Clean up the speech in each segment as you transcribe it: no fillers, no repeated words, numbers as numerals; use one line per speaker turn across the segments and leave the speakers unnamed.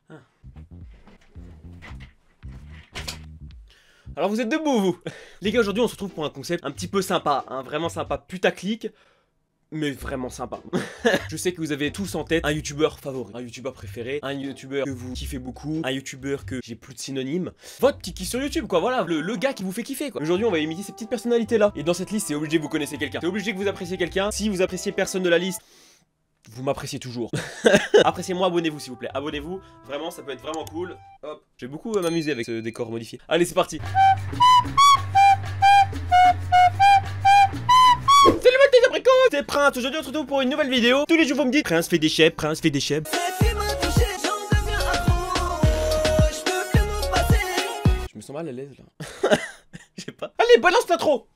Ah. Alors vous êtes debout vous. Les gars, aujourd'hui on se retrouve pour un concept un petit peu sympa, hein, vraiment sympa, putaclic. Mais vraiment sympa. Je sais que vous avez tous en tête un youtubeur favori, un youtubeur préféré, un youtubeur que vous kiffez beaucoup, un youtubeur que j'ai plus de synonymes. Votre petit kiff sur YouTube quoi, voilà, le gars qui vous fait kiffer quoi. Aujourd'hui on va imiter ces petites personnalités là. Et dans cette liste c'est obligé que vous connaissez quelqu'un. C'est obligé que vous appréciez quelqu'un. Si vous appréciez personne de la liste, vous m'appréciez toujours. Appréciez-moi, abonnez-vous s'il vous plaît. Abonnez-vous, vraiment ça peut être vraiment cool. Hop, je vais beaucoup m'amuser avec ce décor modifié. Allez c'est parti. C'est Prince, aujourd'hui on se retrouve pour une nouvelle vidéo. Tous les jours vous me dites Prince fait des chèvres, Prince fait des chèvres. Je me sens mal à l'aise là. Je sais pas. Allez, balance l'intro.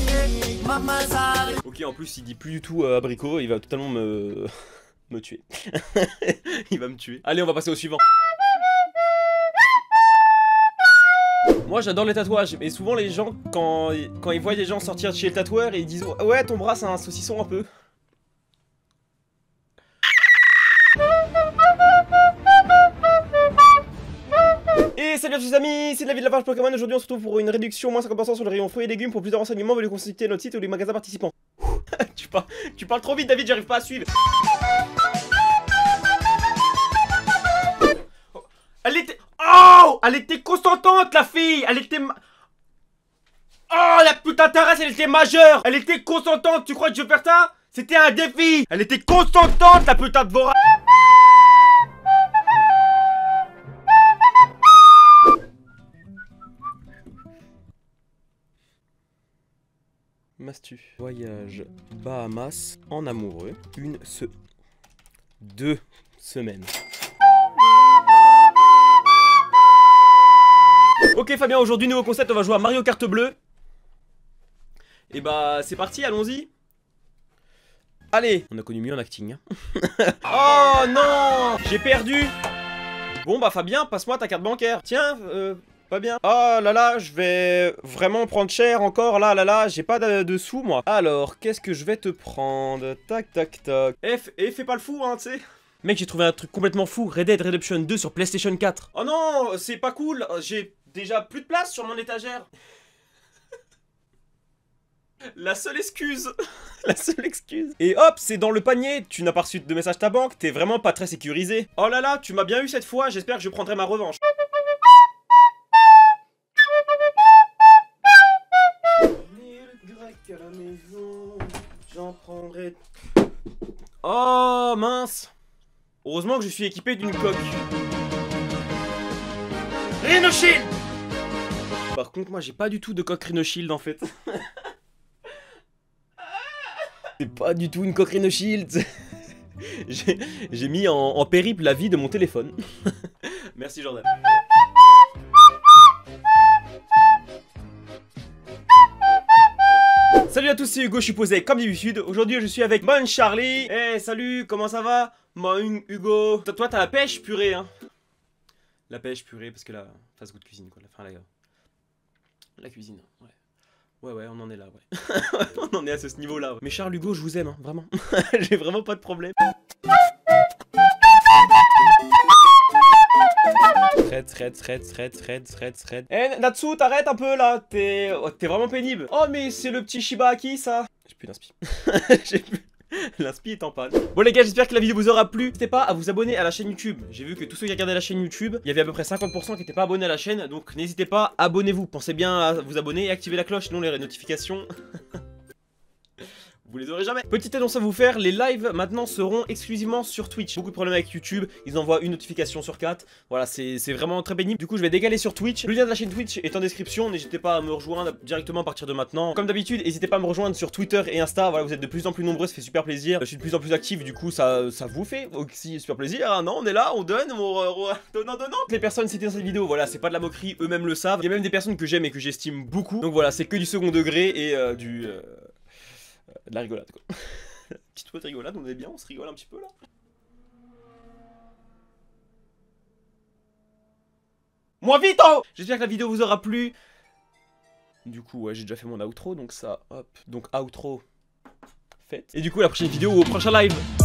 Ok, en plus il dit plus du tout abricot, il va totalement me tuer. Il va me tuer. Allez, on va passer au suivant. Moi j'adore les tatouages, mais souvent les gens quand ils voient des gens sortir de chez le tatoueur, ils disent ouais ton bras c'est un saucisson un peu. Et salut à tous les amis, c'est David de la page Pokémon. Aujourd'hui on se retrouve pour une réduction moins 50% sur le rayon fruits et légumes. Pour plus de renseignements, veuillez consulter notre site ou les magasins participants. tu parles trop vite David, j'arrive pas à suivre. Elle était... Oh, elle était consentante la fille. Elle était... Oh la putain Thérèse, elle était majeure. Elle était consentante, tu crois que je vais faire ça? C'était un défi. Elle était consentante la putain de Vora. Mastu. Voyage Bahamas en amoureux. 2 semaines. Ok Fabien, aujourd'hui nouveau concept, on va jouer à Mario Kart bleu. Et bah c'est parti, allons-y. Allez, on a connu mieux en acting hein. Oh non, j'ai perdu. Bon bah Fabien, passe-moi ta carte bancaire. Tiens, pas bien. Oh là là, je vais vraiment prendre cher encore. Là, j'ai pas de sous moi. Alors, qu'est-ce que je vais te prendre? Tac, tac, tac. Fais pas le fou hein, tu sais. Mec, j'ai trouvé un truc complètement fou. Red Dead Redemption 2 sur PlayStation 4. Oh non, c'est pas cool. J'ai déjà plus de place sur mon étagère. La seule excuse. La seule excuse. Et hop, c'est dans le panier. Tu n'as pas reçu de message de ta banque. T'es vraiment pas très sécurisé. Oh là là, tu m'as bien eu cette fois. J'espère que je prendrai ma revanche. À la maison, j'en prendrai. Oh mince. Heureusement que je suis équipé d'une coque. Rhino Shield. Par contre moi j'ai pas du tout de coque Rhino Shield en fait. C'est pas du tout une coque Rhino Shield. J'ai mis en périple la vie de mon téléphone. Merci Jordan. Salut à tous, c'est Hugo, je suis posé comme d'habitude. Aujourd'hui je suis avec Mon Charlie. Eh salut, comment ça va? Mon Hugo. Toi t'as la pêche purée hein. La pêche purée parce que la fast food cuisine quoi. La cuisine, ouais. Ouais, on en est là, ouais. On en est à ce niveau là. Ouais. Mais Charles Hugo, je vous aime, hein, vraiment. J'ai vraiment pas de problème. Thread. Eh Natsu, t'arrêtes un peu là. T'es vraiment pénible. Oh mais c'est le petit Shiba Aki ça. J'ai plus d'inspi. J'ai plus. L'inspi est en panne. Bon les gars, j'espère que la vidéo vous aura plu. N'hésitez pas à vous abonner à la chaîne YouTube. J'ai vu que tous ceux qui regardaient la chaîne YouTube, il y avait à peu près 50% qui n'étaient pas abonnés à la chaîne. Donc n'hésitez pas, abonnez-vous. Pensez bien à vous abonner et activer la cloche, sinon les notifications... Vous les aurez jamais. Petite annonce à vous faire, les lives maintenant seront exclusivement sur Twitch. Beaucoup de problèmes avec YouTube, ils envoient une notification sur 4. Voilà, c'est vraiment très pénible. Du coup, je vais décaler sur Twitch. Le lien de la chaîne Twitch est en description. N'hésitez pas à me rejoindre directement à partir de maintenant. Comme d'habitude, n'hésitez pas à me rejoindre sur Twitter et Insta. Voilà, vous êtes de plus en plus nombreux, ça fait super plaisir. Je suis de plus en plus actif, du coup, ça vous fait aussi super plaisir. Hein, non, on est là, on donne, donnant. Les personnes citées dans cette vidéo, voilà, c'est pas de la moquerie, eux-mêmes le savent. Il y a même des personnes que j'aime et que j'estime beaucoup. Donc voilà, c'est que du second degré et de la rigolade quoi. Petite fois de rigolade, on est bien, on se rigole un petit peu là. Moins vite oh. J'espère que la vidéo vous aura plu. Du coup ouais, j'ai déjà fait mon outro donc ça, hop. Donc outro fait. Et du coup la prochaine vidéo au prochain live.